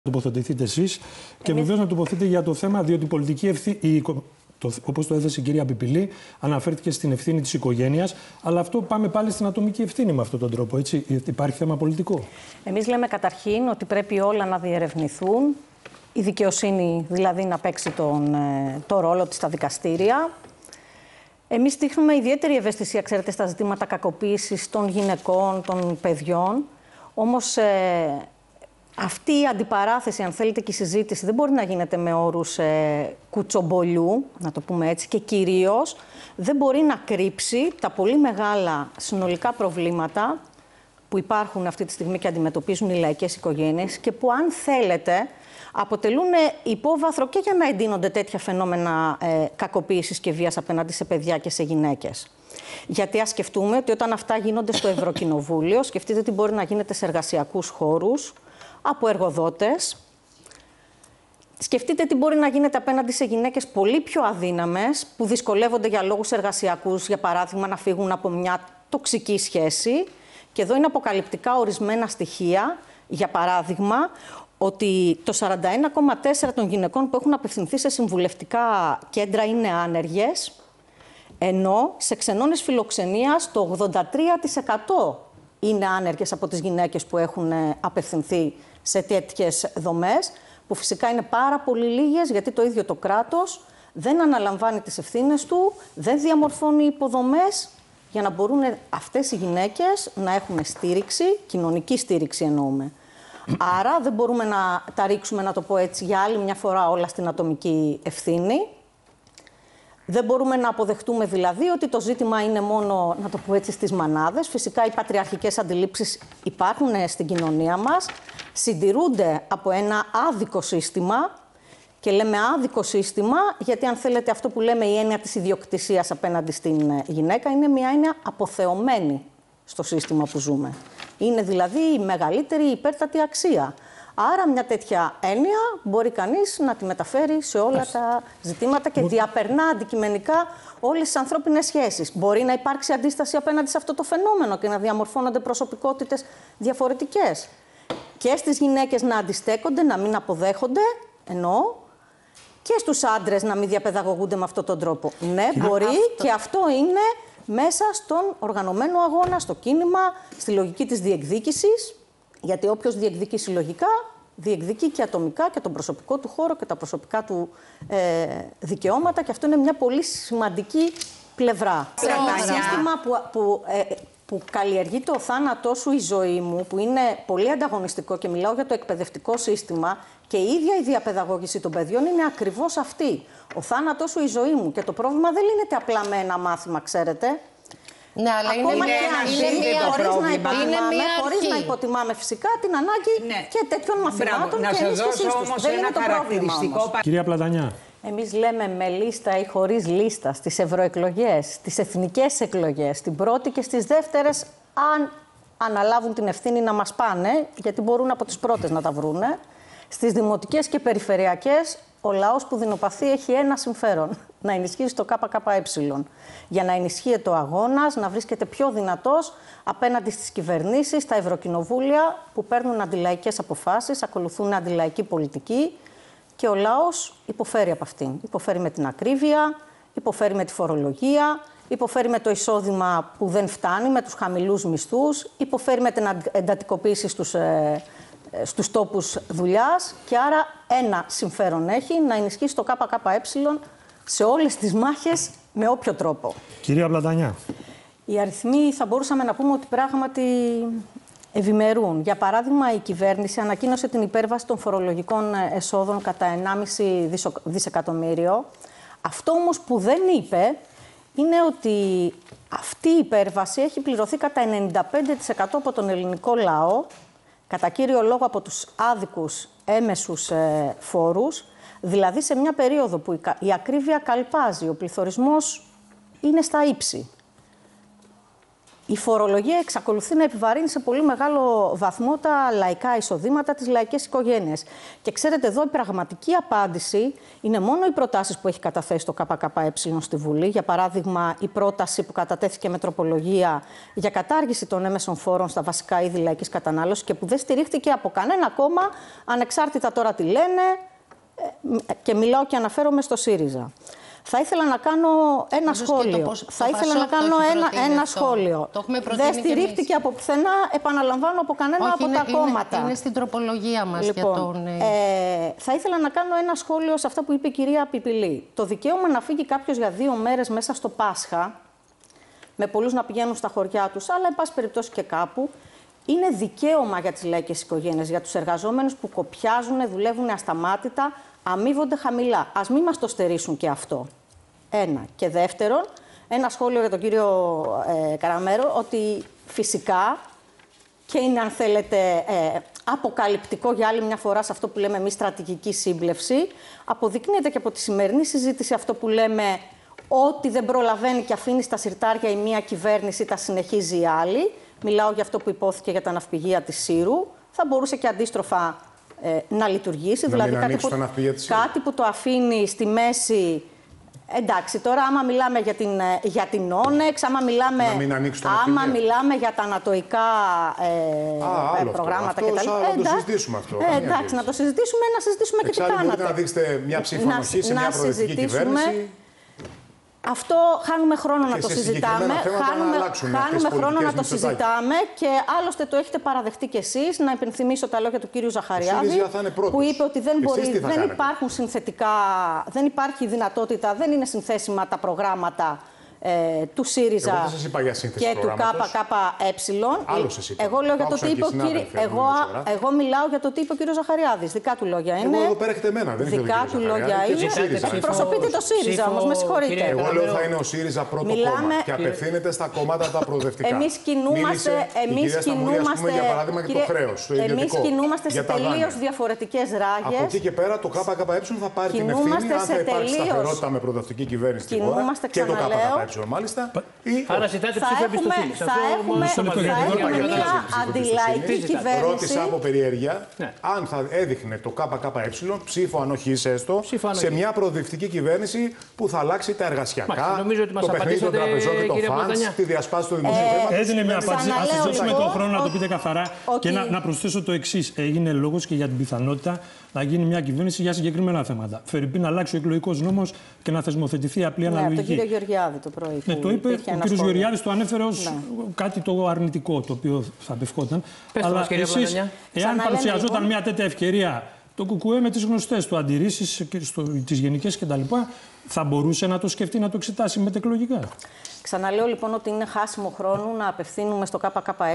τοποθετηθείτε εσείς και βεβαίως να τοποθετείτε για το θέμα, διότι η πολιτική ευθύνη, όπως το έθεσε η κυρία Πιπηλή, αναφέρθηκε στην ευθύνη της οικογένειας, αλλά αυτό πάμε πάλι στην ατομική ευθύνη με αυτόν τον τρόπο, έτσι. Υπάρχει θέμα πολιτικό. Εμείς λέμε καταρχήν ότι πρέπει όλα να διερευνηθούν, η δικαιοσύνη δηλαδή να παίξει το ρόλο της στα δικαστήρια. Εμείς δείχνουμε ιδιαίτερη ευαισθησία, ξέρετε, στα ζητήματα κακοποίησης των γυναικών, των παιδιών, όμως αυτή η αντιπαράθεση, αν θέλετε, και η συζήτηση δεν μπορεί να γίνεται με όρους κουτσομπολιού, να το πούμε έτσι, και κυρίως δεν μπορεί να κρύψει τα πολύ μεγάλα συνολικά προβλήματα που υπάρχουν αυτή τη στιγμή και αντιμετωπίζουν οι λαϊκές οικογένειες και που, αν θέλετε, αποτελούν υπόβαθρο και για να εντείνονται τέτοια φαινόμενα κακοποίησης και βίας απέναντι σε παιδιά και σε γυναίκες. Γιατί ας σκεφτούμε ότι όταν αυτά γίνονται στο Ευρωκοινοβούλιο, σκεφτείτε τι μπορεί να γίνεται σε εργασιακούς χώρους, από εργοδότες. Σκεφτείτε τι μπορεί να γίνεται απέναντι σε γυναίκες πολύ πιο αδύναμες, που δυσκολεύονται για λόγους εργασιακούς, για παράδειγμα, να φύγουν από μια τοξική σχέση. Και εδώ είναι αποκαλυπτικά ορισμένα στοιχεία. Για παράδειγμα, ότι το 41,4% των γυναικών που έχουν απευθυνθεί σε συμβουλευτικά κέντρα είναι άνεργες, ενώ σε ξενώνες φιλοξενίας το 83% είναι άνεργες από τις γυναίκες που έχουν απευθυνθεί σε τέτοιες δομές, που φυσικά είναι πάρα πολύ λίγες, γιατί το ίδιο το κράτος δεν αναλαμβάνει τις ευθύνες του, δεν διαμορφώνει υποδομές για να μπορούν αυτές οι γυναίκες να έχουν στήριξη, κοινωνική στήριξη εννοούμε. Άρα δεν μπορούμε να τα ρίξουμε, να το πω έτσι, για άλλη μια φορά όλα στην ατομική ευθύνη. Δεν μπορούμε να αποδεχτούμε δηλαδή ότι το ζήτημα είναι μόνο, να το πω έτσι, στις μανάδες. Φυσικά οι πατριαρχικές αντιλήψεις υπάρχουν στην κοινωνία μας, συντηρούνται από ένα άδικο σύστημα, και λέμε άδικο σύστημα γιατί, αν θέλετε, αυτό που λέμε η έννοια της ιδιοκτησίας απέναντι στην γυναίκα είναι μια έννοια αποθεωμένη στο σύστημα που ζούμε. Είναι δηλαδή η μεγαλύτερη υπέρτατη αξία. Άρα μια τέτοια έννοια μπορεί κανείς να τη μεταφέρει σε όλα τα ζητήματα και διαπερνά αντικειμενικά όλες τις ανθρώπινες σχέσεις. Μπορεί να υπάρξει αντίσταση απέναντι σε αυτό το φαινόμενο και να διαμορφώνονται προσωπικότητες διαφορετικές. Και στις γυναίκες να αντιστέκονται, να μην αποδέχονται, εννοώ, και στους άντρες να μην διαπαιδαγωγούνται με αυτόν τον τρόπο. Ναι, μπορεί, και αυτό είναι μέσα στον οργανωμένο αγώνα, στο κίνημα, στη λογική της διεκδίκησης. Γιατί όποιος διεκδικεί συλλογικά, διεκδικεί και ατομικά και τον προσωπικό του χώρο και τα προσωπικά του δικαιώματα, και αυτό είναι μια πολύ σημαντική πλευρά. Ένα σύστημα που καλλιεργεί το θάνατό σου η ζωή μου, που είναι πολύ ανταγωνιστικό, και μιλάω για το εκπαιδευτικό σύστημα, και η ίδια η διαπαιδαγώγηση των παιδιών είναι ακριβώς αυτή. Ο θάνατός σου η ζωή μου. Και το πρόβλημα δεν λύνεται απλά με ένα μάθημα, ξέρετε. Ναι, αλλά χωρίς να υποτιμάμε φυσικά την ανάγκη και τέτοιων μαθημάτων και ενίσχυσής τους. Δεν είναι το πρόβλημα όμως. Κυρία Πλατανιά. Εμείς λέμε με λίστα ή χωρίς λίστα στις ευρωεκλογές, στις εθνικές εκλογές, στην πρώτη και στις δεύτερες, αν αναλάβουν την ευθύνη να μας πάνε, γιατί μπορούν από τις πρώτες να τα βρούνε, στις δημοτικές και περιφερειακές, ο λαός που δεινοπαθεί έχει ένα συμφέρον: να ενισχύσει το ΚΚΕ. Για να ενισχύεται ο αγώνας, να βρίσκεται πιο δυνατός απέναντι στις κυβερνήσεις, στα ευρωκοινοβούλια που παίρνουν αντιλαϊκές αποφάσεις, ακολουθούν αντιλαϊκή πολιτική, και ο λαός υποφέρει από αυτήν. Υποφέρει με την ακρίβεια, υποφέρει με τη φορολογία, υποφέρει με το εισόδημα που δεν φτάνει, με τους χαμηλούς μισθούς, υποφέρει με την εντατικοποίηση στους τόπους δουλειάς, και άρα ένα συμφέρον έχει: να ενισχύσει το ΚΚΕ σε όλες τις μάχες, με όποιο τρόπο. Κυρία Πλατανιά. Οι αριθμοί θα μπορούσαμε να πούμε ότι πράγματι ευημερούν. Για παράδειγμα, η κυβέρνηση ανακοίνωσε την υπέρβαση των φορολογικών εσόδων κατά 1,5 δισεκατομμύριο. Αυτό όμως που δεν είπε είναι ότι αυτή η υπέρβαση έχει πληρωθεί κατά 95% από τον ελληνικό λαό, κατά κύριο λόγο από τους άδικους έμεσους φόρους, δηλαδή σε μια περίοδο που η ακρίβεια καλπάζει, ο πληθωρισμός είναι στα ύψη. Η φορολογία εξακολουθεί να επιβαρύνει σε πολύ μεγάλο βαθμό τα λαϊκά εισοδήματα, τις λαϊκές οικογένειες. Και ξέρετε, εδώ η πραγματική απάντηση είναι μόνο οι προτάσεις που έχει καταθέσει το ΚΚΕ στη Βουλή. Για παράδειγμα, η πρόταση που κατατέθηκε με τροπολογία για κατάργηση των έμεσων φόρων στα βασικά είδη λαϊκής κατανάλωσης και που δεν στηρίχθηκε από κανένα κόμμα, ανεξάρτητα τώρα τι λένε, και μιλάω και αναφέρομαι στο ΣΥΡΙΖΑ. Θα ήθελα να κάνω ένα σχόλιο. Ένα σχόλιο. Δεν στηρίχτηκε από πουθενά, επαναλαμβάνω, από κανένα από τα κόμματα. Είναι στην τροπολογία μας. Λοιπόν, θα ήθελα να κάνω ένα σχόλιο σε αυτά που είπε η κυρία Πιπηλή. Το δικαίωμα να φύγει κάποιος για 2 μέρες μέσα στο Πάσχα, με πολλούς να πηγαίνουν στα χωριά τους, αλλά εν πάση περιπτώσει και κάπου, είναι δικαίωμα για τις λαϊκές οικογένειες, για τους εργαζόμενους που κοπιάζουν, δουλεύουν ασταμάτητα, αμείβονται χαμηλά. Ας μην μας το στερήσουν και αυτό. Ένα. Και δεύτερον, ένα σχόλιο για τον κύριο Καραμέρο, ότι φυσικά και είναι, αν θέλετε, αποκαλυπτικό για άλλη μια φορά σε αυτό που λέμε εμείς στρατηγική σύμπλευση, αποδεικνύεται και από τη σημερινή συζήτηση αυτό που λέμε ότι δεν προλαβαίνει και αφήνει στα συρτάρια η μία κυβέρνηση, τα συνεχίζει η άλλη. Μιλάω για αυτό που υπόθηκε για τα ναυπηγεία της Σύρου. Θα μπορούσε και αντίστροφα να λειτουργήσει. Να δηλαδή κάτι που το αφήνει στη μέση. Εντάξει, τώρα άμα μιλάμε για την Όνεξ, άμα μιλάμε για τα ανατοϊκά προγράμματα κτλ. Να το συζητήσουμε αυτό. Εντάξει, να το συζητήσουμε, να συζητήσουμε και τι κάνατε. Μπορείτε να δείξετε μια ψήφο ανοχή σε μια προοδευτική κυβέρνηση. Αυτό χάνουμε χρόνο να το συζητάμε. Χάνουμε χρόνο να το συζητάμε και άλλωστε το έχετε παραδεχτεί κι εσείς. Να υπενθυμίσω τα λόγια του κύριου Ζαχαριάδη, που είπε ότι δεν υπάρχουν συνθετικά, δεν υπάρχει δυνατότητα, δεν είναι συνθέσιμα τα προγράμματα του ΣΥΡΙΖΑ και του ΚΚΕ. Εγώ λέω για το τι είπε ο κύριος. Εγώ μιλάω για το τι είπε ο κύριος Ζαχαριάδης. Δικά του λόγια είναι. Εγώ εδώ πέρα έχετε εμένα, δεν είναι δικά του λόγια είναι. Εκπροσωπείτε το ΣΥΡΙΖΑ όμως, με συγχωρείτε. Εγώ λέω θα είναι ο ΣΥΡΙΖΑ πρώτο κόμμα και απευθύνεται στα κόμματα τα προοδευτικά. Εμείς κινούμαστε σε τελείως διαφορετικές ράγες. Από εκεί και πέρα το ΚΚΕ θα πάρει την ευθύνη αν θα υπάρξει σταθερότητα με προοδευτική κυβέρνηση στην χώρα και το ΚΚΕ. Μάλιστα. Άρα ζητάτε ψήφο εμπιστοσύνη. Θα έχουμε μια αντιλαϊκή κυβέρνηση. Ρώτησα από περιέργεια αν θα έδειχνε το ΚΚΕ ψήφο ανοχής έστω σε μια προοδευτική κυβέρνηση που θα αλλάξει τα εργασιακά, το παιχνίδι των τραπεζών και των φαντς, τη διασπάση του δημοσίου χρήματος. Έδινε μια απάντηση. Ας συζητήσουμε τον χρόνο να το πείτε καθαρά και να προσθέσω το εξής. Έγινε λόγος και για την πιθανότητα να γίνει μια κυβέρνηση για συγκεκριμένα θέματα. Φερειπίν να αλλάξει ο εκλογικός νόμος και να θεσμοθετηθεί απλή αναλογική. Από τον κύριο Γεωργιάδη το πρωί. Ναι, το είπε ο κύριος Γεωργιάδης, το ανέφερε ως κάτι το αρνητικό, το οποίο θα απευχόταν. Αλλά εσείς, εάν παρουσιαζόταν μια τέτοια ευκαιρία, το ΚΚΕ με τις γνωστές του αντιρρήσεις, τις γενικές κτλ., θα μπορούσε να το σκεφτεί, να το εξετάσει μετεκλογικά. Ξαναλέω λοιπόν ότι είναι χάσιμο χρόνου να απευθύνουμε στο ΚΚΕ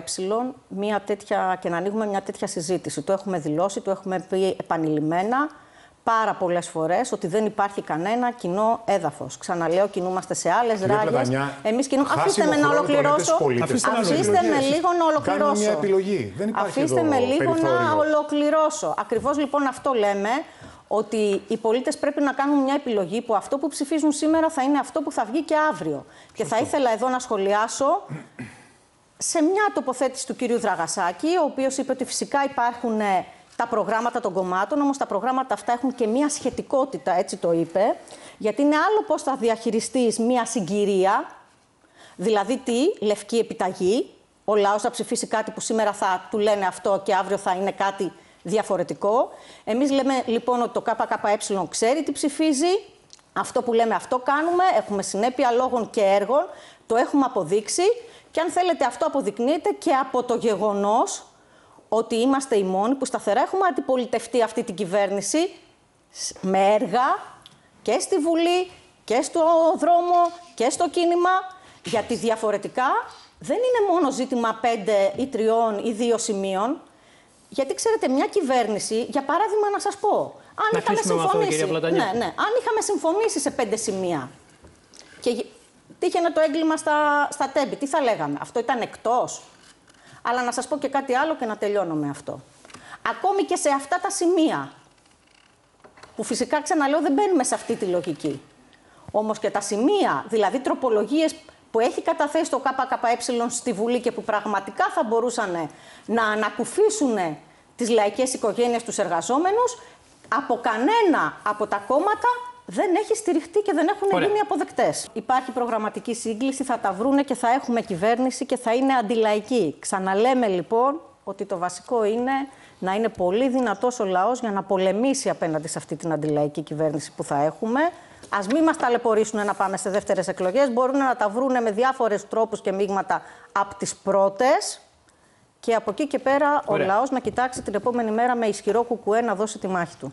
και να ανοίγουμε μια τέτοια συζήτηση. Το έχουμε δηλώσει, το έχουμε πει επανειλημμένα πάρα πολλές φορές ότι δεν υπάρχει κανένα κοινό έδαφος. Ξαναλέω, κινούμαστε σε άλλες ράγες. Εμείς κινούμαστε. Αφήστε με να ολοκληρώσω. Αφήστε με λίγο να ολοκληρώσω. Μια επιλογή. Δεν υπάρχει Αφήστε με λίγο να ολοκληρώσω. Ακριβώς λοιπόν αυτό λέμε. Ότι οι πολίτες πρέπει να κάνουν μια επιλογή που αυτό που ψηφίζουν σήμερα θα είναι αυτό που θα βγει και αύριο. Και θα ήθελα εδώ να σχολιάσω σε μια τοποθέτηση του κυρίου Δραγασάκη, ο οποίος είπε ότι φυσικά υπάρχουν τα προγράμματα των κομμάτων, όμως τα προγράμματα αυτά έχουν και μια σχετικότητα, έτσι το είπε, γιατί είναι άλλο πώς θα διαχειριστείς μια συγκυρία, δηλαδή τι, λευκή επιταγή, ο λαός θα ψηφίσει κάτι που σήμερα θα του λένε αυτό και αύριο θα είναι κάτι διαφορετικό. Εμείς λέμε λοιπόν ότι το ΚΚΕ ξέρει τι ψηφίζει, αυτό που λέμε αυτό κάνουμε, έχουμε συνέπεια λόγων και έργων, το έχουμε αποδείξει και αν θέλετε αυτό αποδεικνύεται και από το γεγονός ότι είμαστε οι μόνοι που σταθερά έχουμε αντιπολιτευτεί αυτή την κυβέρνηση με έργα και στη Βουλή και στο δρόμο και στο κίνημα, γιατί διαφορετικά δεν είναι μόνο ζήτημα 5 ή 3 ή 2 σημείων. Γιατί ξέρετε, μια κυβέρνηση, για παράδειγμα, να σας πω, αν είχαμε συμφωνήσει. Αν είχαμε συμφωνήσει σε 5 σημεία και τύχαινε το έγκλημα στα Τέμπη, τι θα λέγαμε, αυτό ήταν εκτός. Αλλά να σας πω και κάτι άλλο και να τελειώνω με αυτό. Ακόμη και σε αυτά τα σημεία, που φυσικά ξαναλέω δεν μπαίνουμε σε αυτή τη λογική. Όμως και τα σημεία, δηλαδή τροπολογίες που έχει καταθέσει το ΚΚΕ στη Βουλή και που πραγματικά θα μπορούσαν να ανακουφίσουν τις λαϊκές οικογένειες, τους εργαζόμενους, από κανένα από τα κόμματα δεν έχει στηριχτεί και δεν έχουν γίνει αποδεκτές. Υπάρχει προγραμματική σύγκληση, θα τα βρούνε και θα έχουμε κυβέρνηση και θα είναι αντιλαϊκή. Ξαναλέμε λοιπόν ότι το βασικό είναι να είναι πολύ δυνατός ο λαός για να πολεμήσει απέναντι σε αυτή την αντιλαϊκή κυβέρνηση που θα έχουμε. Ας μην μας ταλαιπωρήσουν να πάμε σε δεύτερες εκλογές. Μπορούν να τα βρούνε με διάφορες τρόπους και μείγματα από τις πρώτες. Και από εκεί και πέρα ο λαός να κοιτάξει την επόμενη μέρα με ισχυρό κουκουέ να δώσει τη μάχη του.